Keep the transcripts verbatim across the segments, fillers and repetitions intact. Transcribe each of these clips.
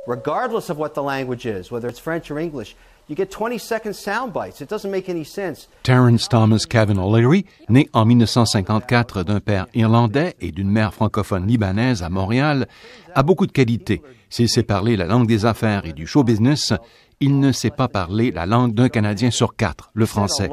regardless of what the language is, whether it's French or English. You get twenty-second sound bites. It doesn't make any sense. Terence Thomas Kevin O'Leary, né en dix-neuf cent cinquante-quatre d'un père irlandais et d'une mère francophone libanaise à Montréal, a beaucoup de qualités. S'il sait parler la langue des affaires et du show business, il ne sait pas parler la langue d'un Canadien sur quatre, le français.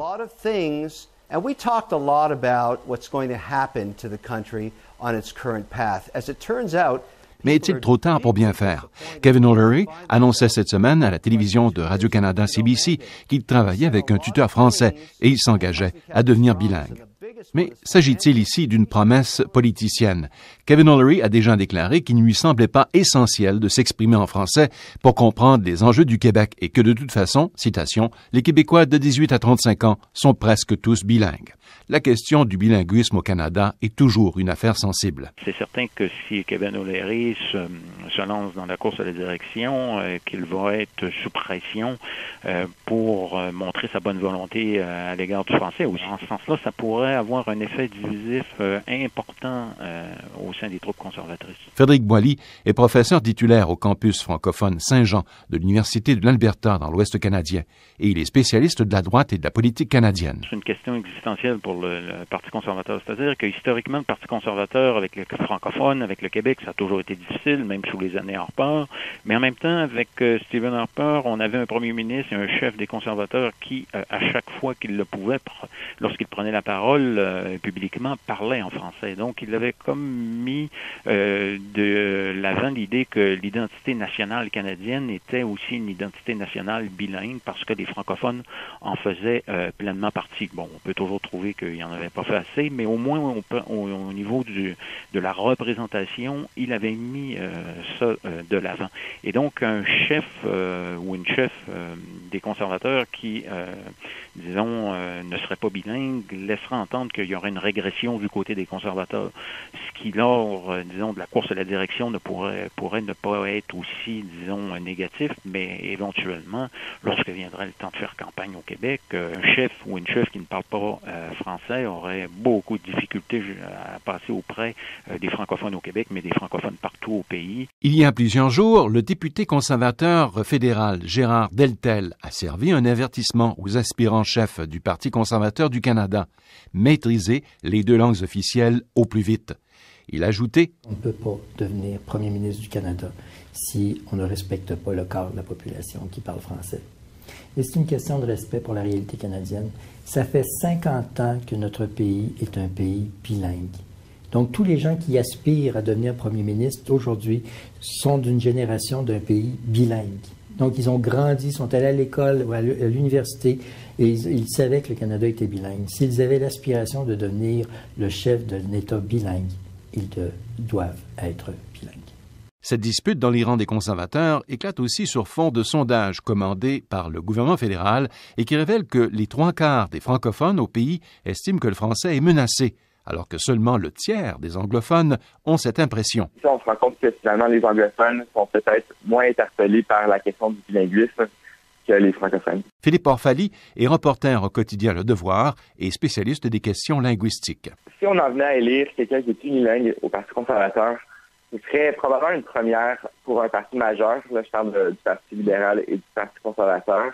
And we talked a lot about what's going to happen to the country on its current path. As it turns out, mais est-il trop tard pour bien faire? Kevin O'Leary annonçait cette semaine à la télévision de Radio-Canada C B C qu'il travaillait avec un tuteur français et il s'engageait à devenir bilingue. Mais s'agit-il ici d'une promesse politicienne? Kevin O'Leary a déjà déclaré qu'il ne lui semblait pas essentiel de s'exprimer en français pour comprendre les enjeux du Québec et que de toute façon, citation, les Québécois de dix-huit à trente-cinq ans sont presque tous bilingues. La question du bilinguisme au Canada est toujours une affaire sensible. C'est certain que si Kevin O'Leary se, se lance dans la course à la direction, euh, qu'il va être sous pression euh, pour euh, montrer sa bonne volonté euh, à l'égard du français. En ce sens-là, ça pourrait avoir un effet divisif euh, important euh, au sein des troupes conservatrices. Frédéric Boily est professeur titulaire au campus francophone Saint-Jean de l'Université de l'Alberta dans l'Ouest canadien et il est spécialiste de la droite et de la politique canadienne. C'est une question existentielle pour le, le Parti conservateur. C'est-à-dire que historiquement, le Parti conservateur, avec le francophone, avec le Québec, ça a toujours été difficile, même sous les années Harper. Mais en même temps, avec euh, Stephen Harper, on avait un premier ministre et un chef des conservateurs qui, euh, à chaque fois qu'il le pouvait, pr- lorsqu'il prenait la parole euh, publiquement, parlait en français. Donc, il avait comme mis euh, de l'avant l'idée que l'identité nationale canadienne était aussi une identité nationale bilingue parce que les francophones en faisaient euh, pleinement partie. Bon, on peut toujours trouver qu'il n'y en avait pas fait assez, mais au moins on peut, au, au niveau du, de la représentation, il avait mis euh, ça euh, de l'avant. Et donc, un chef euh, ou une chef euh, des conservateurs qui, euh, disons, euh, ne serait pas bilingue, laissera entendre qu'il y aurait une régression du côté des conservateurs. Ce qui, lors, euh, disons, de la course à la direction, ne pourrait, pourrait ne pas être aussi, disons, négatif, mais éventuellement, lorsque viendrait le temps de faire campagne au Québec, euh, un chef ou une chef qui ne parle pas euh, français aurait beaucoup de difficultés à passer auprès euh, des francophones au Québec, mais des francophones partout au pays. Il y a plusieurs jours, le député conservateur fédéral Gérard Deltel a servi un avertissement aux aspirants chefs du Parti conservateur du Canada. Maîtriser les deux langues officielles au plus vite. Il a ajouté « On ne peut pas devenir premier ministre du Canada si on ne respecte pas le quart de la population qui parle français. » Et c'est une question de respect pour la réalité canadienne. Ça fait cinquante ans que notre pays est un pays bilingue. Donc, tous les gens qui aspirent à devenir premier ministre aujourd'hui sont d'une génération d'un pays bilingue. Donc, ils ont grandi, sont allés à l'école ou à l'université et ils, ils savaient que le Canada était bilingue. S'ils avaient l'aspiration de devenir le chef d'un État bilingue, ils de, doivent être bilingues. Cette dispute dans les rangs des conservateurs éclate aussi sur fond de sondages commandés par le gouvernement fédéral et qui révèlent que les trois quarts des francophones au pays estiment que le français est menacé, alors que seulement le tiers des anglophones ont cette impression. On se rend compte que finalement les anglophones sont peut-être moins interpellés par la question du bilinguisme que les francophones. Philippe Orphalie est reporter au quotidien Le Devoir et spécialiste des questions linguistiques. Si on en venait à élire quelqu'un qui est unilingue au Parti conservateur, ce serait probablement une première pour un parti majeur, là je parle de, du Parti libéral et du Parti conservateur,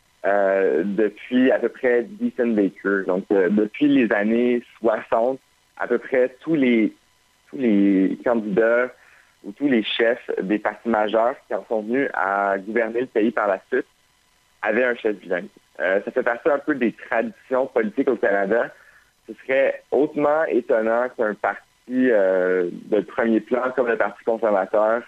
euh, depuis à peu près Decent Baker. Donc, euh, depuis les années soixante, à peu près tous les tous les candidats ou tous les chefs des partis majeurs qui en sont venus à gouverner le pays par la suite avaient un chef bilingue. Euh, ça fait partie un peu des traditions politiques au Canada. Ce serait hautement étonnant qu'un parti Euh, de premier plan, comme le Parti conservateur,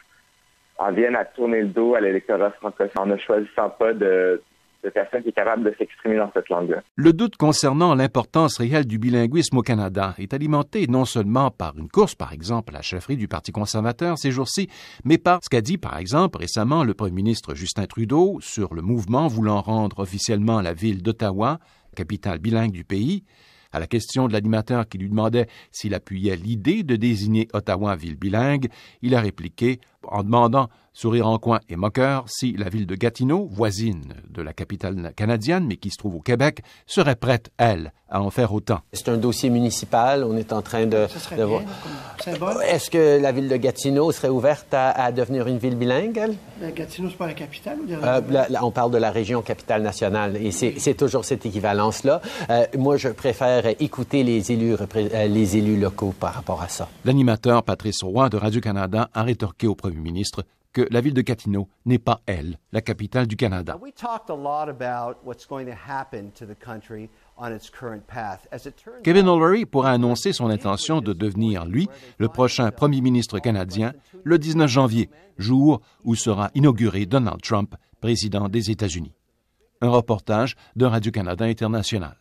en viennent à tourner le dos à l'électorat francophone en ne choisissant pas de, de personne qui est capable de s'exprimer dans cette langue-là. Le doute concernant l'importance réelle du bilinguisme au Canada est alimenté non seulement par une course, par exemple, à la chefferie du Parti conservateur ces jours-ci, mais par ce qu'a dit, par exemple, récemment le premier ministre Justin Trudeau sur le mouvement voulant rendre officiellement la ville d'Ottawa, capitale bilingue du pays. À la question de l'animateur qui lui demandait s'il appuyait l'idée de désigner Ottawa ville bilingue, il a répliqué en demandant, sourire en coin et moqueur, si la ville de Gatineau, voisine de la capitale canadienne, mais qui se trouve au Québec, serait prête, elle, à en faire autant. C'est un dossier municipal. On est en train de... Ça serait de bien, comme symbole. Est-ce que la ville de Gatineau serait ouverte à, à devenir une ville bilingue, elle? La Gatineau, c'est pas la capitale? Ou euh, la, la, on parle de la région capitale nationale et c'est, c'est toujours cette équivalence-là. Euh, moi, je préfère écouter les élus, euh, les élus locaux par rapport à ça. L'animateur Patrice Roy de Radio-Canada a rétorqué au premier ministre que la ville de Gatineau n'est pas, elle, la capitale du Canada. Kevin O'Leary pourra annoncer son intention de devenir, lui, le prochain premier ministre canadien le dix-neuf janvier, jour où sera inauguré Donald Trump, président des États-Unis. Un reportage de Radio-Canada International.